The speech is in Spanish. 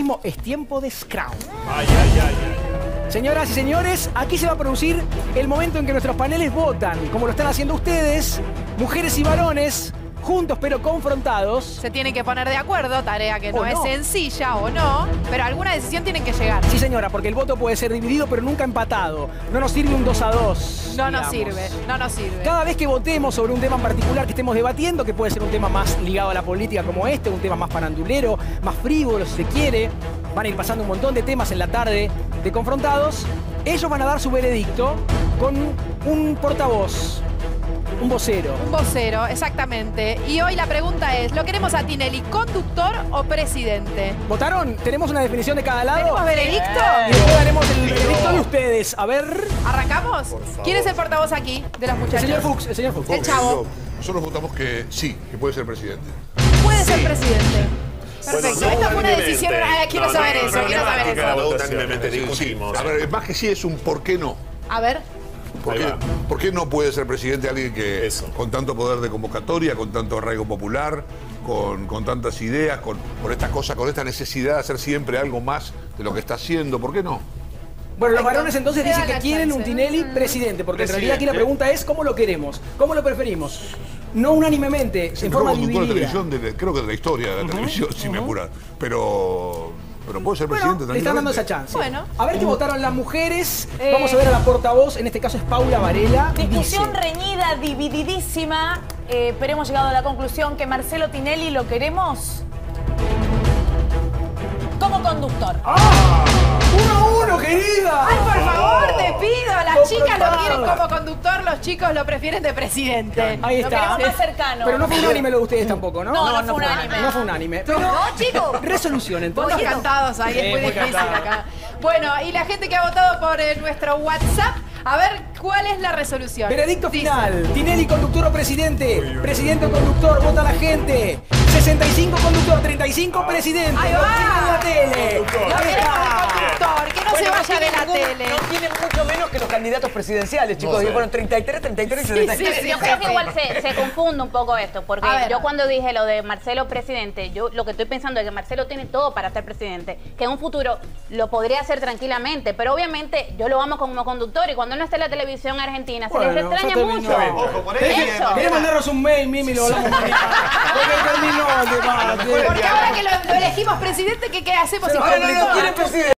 mismo es tiempo de Scrum. Ay, ay, ay. Señoras y señores, aquí se va a producir el momento en que nuestros paneles votan, como lo están haciendo ustedes, mujeres y varones, juntos pero confrontados. Se tienen que poner de acuerdo, tarea que no es no. sencilla o no, pero alguna decisión tienen que llegar. Sí, señora, porque el voto puede ser dividido, pero nunca empatado. No nos sirve un 2-2. No nos digamos. sirve, no nos sirve. Cada vez que votemos sobre un tema en particular que estemos debatiendo, que puede ser un tema más ligado a la política como este, un tema más farandulero, más frívolo si se quiere, van a ir pasando un montón de temas en la tarde de confrontados, ellos van a dar su veredicto con un portavoz, un vocero. Un vocero, exactamente. Y hoy la pregunta es, ¿lo queremos a Tinelli conductor o presidente? ¿Votaron? ¿Tenemos una definición de cada lado? ¿Tenemos veredicto? Y después daremos el veredicto de ustedes. A ver, ¿Arrancamos? ¿Quién es el portavoz aquí de los el muchachos? señor Fuchs, el señor Fuchs. El chavo. Nosotros votamos que sí, que puede ser presidente. Puede ser presidente. Perfecto. Bueno, no Esta fue una unánimemente. decisión. Quiero saber eso, quiero saber problemática la eso. votación, unánimemente discutimos. A ver, más que sí es un por qué no. A ver. Ahí va. ¿Por qué no puede ser presidente alguien que Eso. con tanto poder de convocatoria, con tanto arraigo popular, con tantas ideas, con estas cosas, con esta necesidad de hacer siempre algo más de lo que está haciendo? ¿Por qué no? Bueno, los varones entonces Te dicen dan que la quieren un chance. Tinelli presidente, porque en realidad aquí la Presidente. pregunta es ¿cómo lo queremos? ¿Cómo lo preferimos? No unánimemente, Es el en mejor forma conductor de dividida. televisión, creo que de la historia de la televisión, si me apuran. Pero puede ser presidente Bueno, le están dando tranquilamente. esa chance. Bueno. A ver qué votaron las mujeres. Vamos a ver a la portavoz, en este caso es Paula Varela. y Discusión dice, reñida, divididísima, pero hemos llegado a la conclusión que Marcelo Tinelli lo queremos como conductor. 1-1, querida. Ay, por favor, te pido. Las chicas lo quieren Confrontada. como conductor, los chicos lo prefieren de presidente. Ahí Lo está. queremos más cercano. Pero no fue unánime lo de ustedes tampoco, ¿no? No, no fue unánime. No fue unánime. Pero, No, chicos. resolución entonces. Todos cantados ahí, Sí, es muy muy difícil cantado. acá. Bueno, y la gente que ha votado por nuestro WhatsApp, a ver cuál es la resolución. Veredicto Dice, final. Tinelli, conductor o presidente. Presidente o conductor, vota la gente. 65 conductor, 35 presidente. Ahí Lo va. tienen en la tele. Lo Ahí queremos está. de conductor, que no se vaya de la tele. No tienen mucho menos que los candidatos presidenciales, chicos. No sé. Que fueron 33, 33 y Sí, 73. sí, Yo creo que igual se confunde un poco esto, porque A ver. yo cuando dije lo de Marcelo presidente, yo lo que estoy pensando es que Marcelo tiene todo para ser presidente, que en un futuro lo podría hacer tranquilamente, pero obviamente yo lo amo como conductor y cuando él no está en la televisión argentina se les Bueno, extraña ya terminó. mucho. Ojo, por ahí Eso. ¿Querés mandarnos un mail, Mimi? Lo hablamos mañana. Porque terminó el debate. Porque ahora que lo elegimos presidente, ¿qué hacemos? Se sin lo conductor? ¿Quién es presidente?